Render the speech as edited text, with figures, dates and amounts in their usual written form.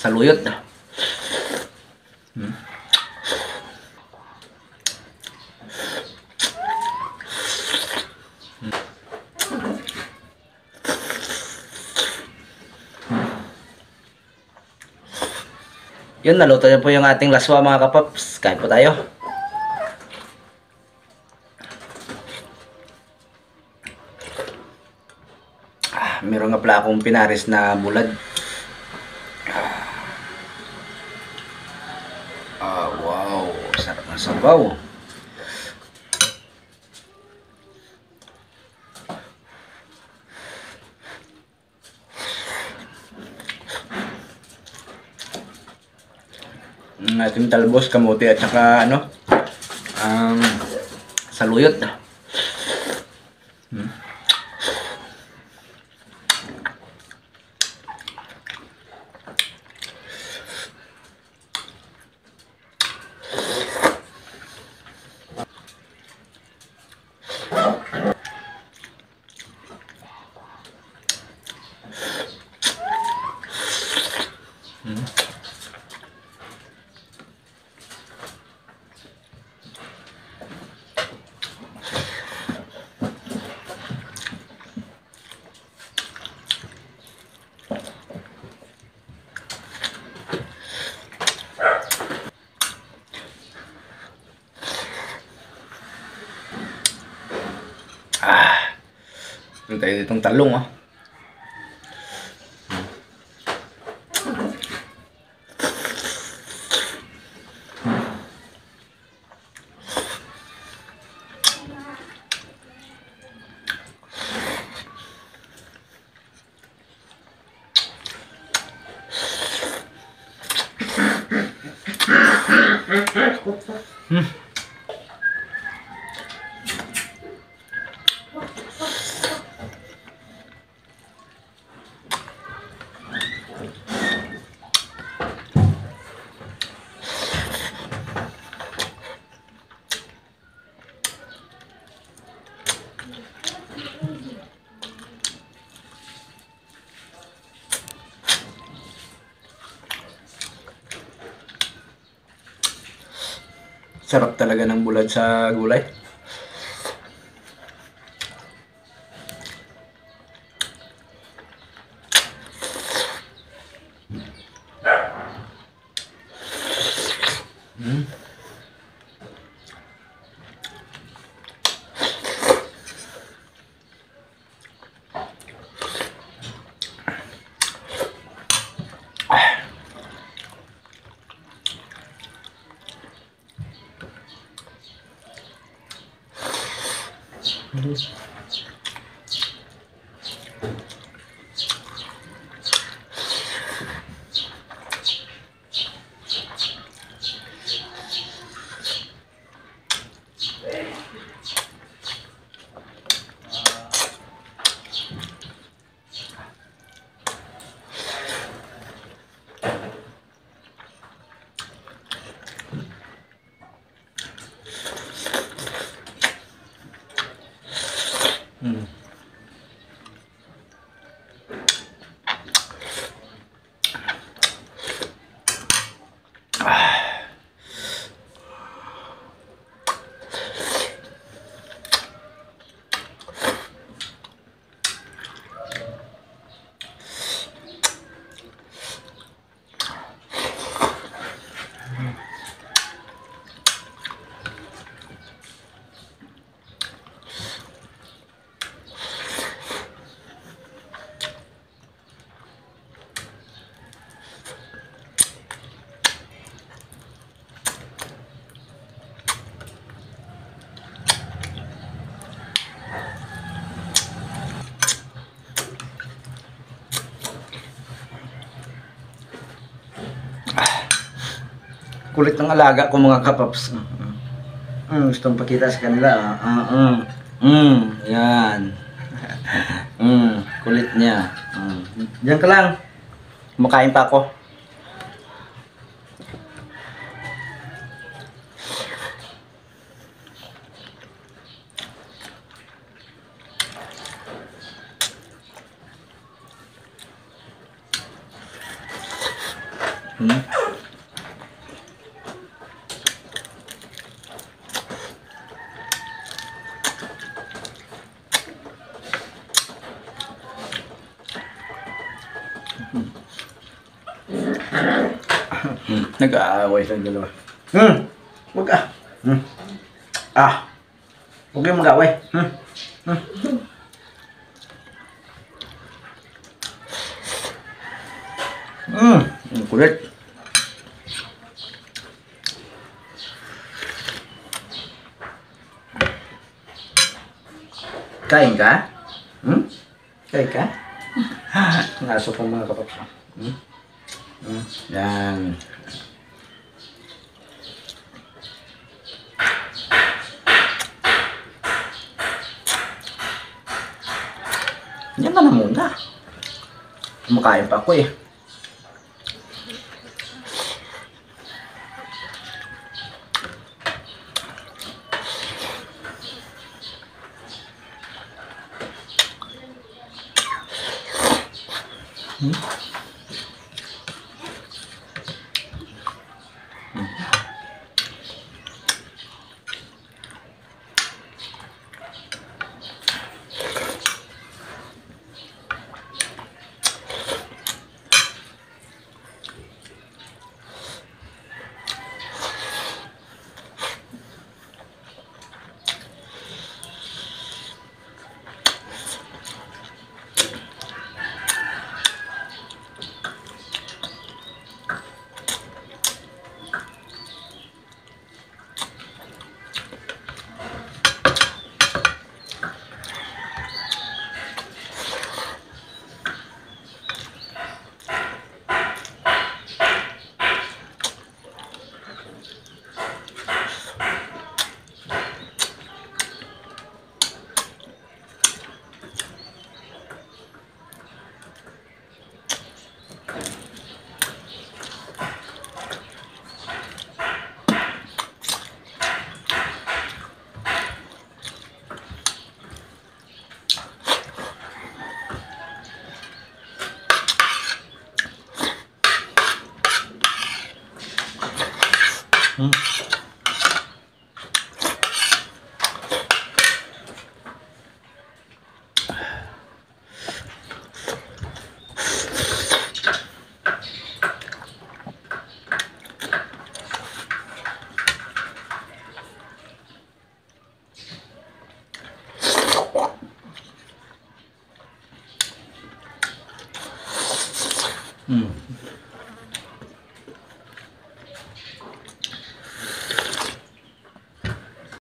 saluyot. Yun, naluto na po yung ating laswa mga kapaps. Kain po tayo. Meron nga pala akong pinaris na bulad. Wow, sarap ng sabaw. Ating talbos, kamote at saka ano, saluyot. Meron tayo ditong talong, oh. Sarap talaga ng bulad sa gulay. Kulit ng alaga ko mga kapaps. Gustong pakita sa kanila. Yan. Kulit niya. Diyan ka lang. Kumakain pa ako. Hmm. Nag-aaway sa dalawa. Huwag ka. Huwag kayong mag-away. Kulit. Kain ka? Kain ka? Ang aso pong mga kapaps. Yan. Yan na muna. Kumakain pa ako eh.